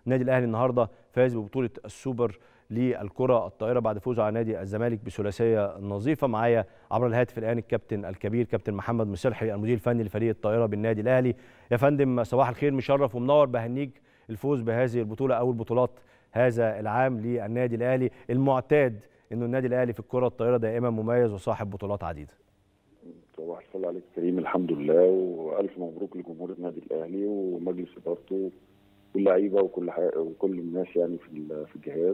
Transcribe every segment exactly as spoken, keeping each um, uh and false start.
النادي الاهلي النهارده فاز ببطوله السوبر للكره الطائره بعد فوزه على نادي الزمالك بثلاثيه نظيفه. معايا عبر الهاتف الان الكابتن الكبير كابتن محمد مصلحي المدير الفني لفريق الطائره بالنادي الاهلي. يا فندم صباح الخير، مشرف ومنور، بهنيك الفوز بهذه البطوله اول بطولات هذا العام للنادي الاهلي. المعتاد انه النادي الاهلي في الكره الطائره دائما مميز وصاحب بطولات عديده. صباح الفل عليك كريم، الحمد لله والف مبروك لجمهور النادي الاهلي ومجلس ادارته واللعيبه وكل وكل الناس يعني في في الجهاز.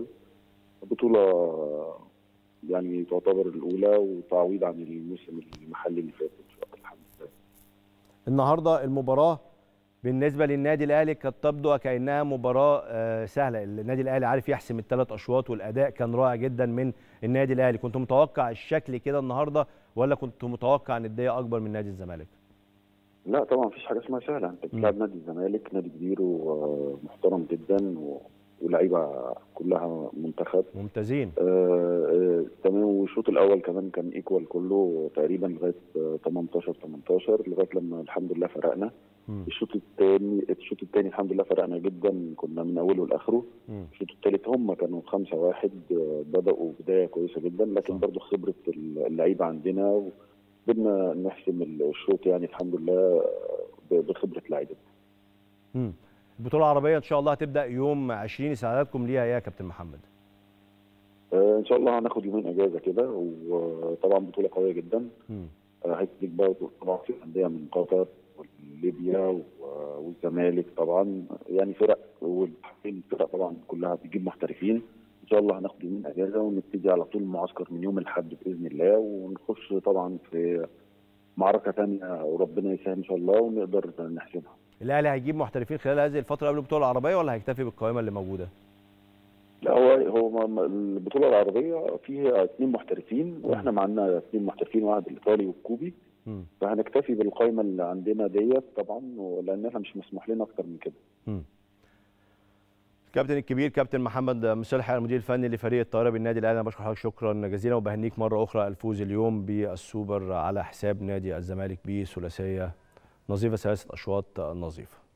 بطوله يعني تعتبر الاولى وتعويض عن الموسم المحلي اللي فات ان شاء الله. الحمد لله. النهارده المباراه بالنسبه للنادي الاهلي كانت تبدو كانها مباراه سهله، النادي الاهلي عارف يحسم الثلاث اشواط والاداء كان رائع جدا من النادي الاهلي. كنت متوقع الشكل كده النهارده ولا كنت متوقع نديه اكبر من نادي الزمالك؟ لا طبعا مفيش حاجه اسمها سهله، انت بتلعب نادي الزمالك، نادي كبير ومحترم جدا ولاعيبه كلها منتخب ممتازين. آه تمام. والشوط الاول كمان كان ايكوال كله تقريبا لغايه تمنتاشر تمنتاشر لغايه لما الحمد لله فرقنا. الشوط الثاني الشوط الثاني الحمد لله فرقنا جدا، كنا من اوله لاخره. الشوط الثالث هم كانوا خمسة واحد، بداوا بدايه كويسه جدا، لكن برضه خبره اللعيبه عندنا بدنا نحسم الشوط يعني الحمد لله بخبره لعيبه. امم البطوله العربيه ان شاء الله هتبدا يوم عشرين، استعداداتكم ليها يا كابتن محمد؟ آه ان شاء الله هناخد يومين اجازه كده، وطبعا بطوله قويه جدا. آه هتديك بقى طبعا في انديه من قطر وليبيا والزمالك طبعا، يعني فرق والفرق طبعا كلها بتجيب محترفين. ان شاء الله هناخد يومين اجازه ونبتدي على طول المعسكر من يوم الاحد باذن الله، ونخش طبعا في معركه ثانيه وربنا يسهل ان شاء الله ونقدر نحسمها. الاهلي هيجيب محترفين خلال هذه الفتره قبل البطوله العربيه ولا هيكتفي بالقائمه اللي موجوده؟ لا هو هو البطوله العربيه فيها اثنين محترفين واحنا معانا اثنين محترفين، واحد الايطالي والكوبي. م. فهنكتفي بالقائمه اللي عندنا ديت طبعا، لان احنا مش مسموح لنا اكتر من كده. م. الكابتن الكبير كابتن محمد مصلحي المدير الفني لفريق الطائره بالنادي الاهلي، انا بشكر حضرتك شكرا جزيلا وبهنيك مره اخرى الفوز اليوم بالسوبر على حساب نادي الزمالك بثلاثيه نظيفه، ثلاثه اشواط نظيفه.